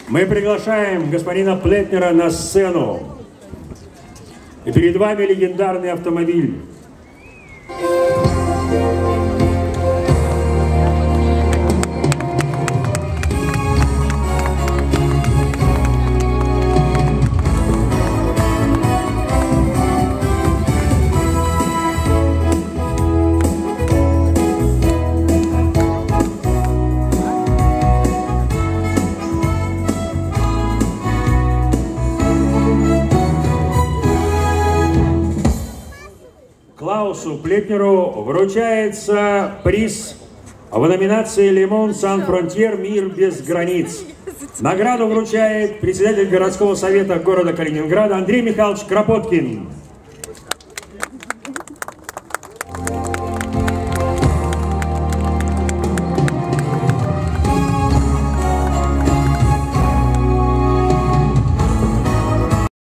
Мы приглашаем господина Плетнера на сцену. И перед вами легендарный автомобиль. Клаусу Плетнеру вручается приз в номинации «Лимон Сан Фронтьер. Мир без границ». Награду вручает председатель городского совета города Калининграда Андрей Михайлович Кропоткин.